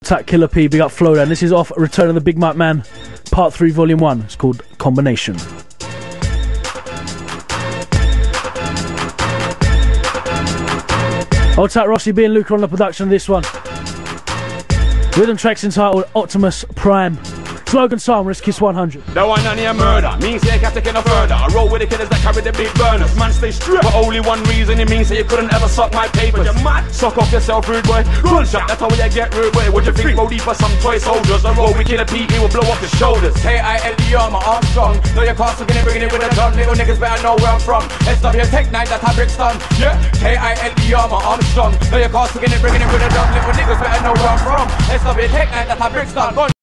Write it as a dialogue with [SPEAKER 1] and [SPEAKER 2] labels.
[SPEAKER 1] Attack Killer P, big up Flowdown. This is off Return of the Big Mike Man, Part 3, Volume 1. It's called Combination. Old Tat Rossi B and Luca on the production of this one. Rhythm track's entitled Optimus Prime. Slogan song, Risk Kiss 100.
[SPEAKER 2] The one on your murder means you can't take it no further. I roll with the killers that carry the big burners. Man, stay straight. But only one reason it means that you couldn't ever suck my paper. You mad? Suck off yourself, rude boy. Gunshot, that's how you get rude boy. What you think? Roll deep for some toy soldiers. I roll with Killer P, he will blow off your shoulders. K-I-L-D armor, Armstrong. Know your cars, so bringing it with a gun. Little niggas better know where I'm from. SW Tech 9, that's how Brixton. Yeah, K-I-L-D armor, Armstrong. Know your cars, bringing it with a gun. Little niggas better know where I'm from. SW Tech 9, that's how Brixton.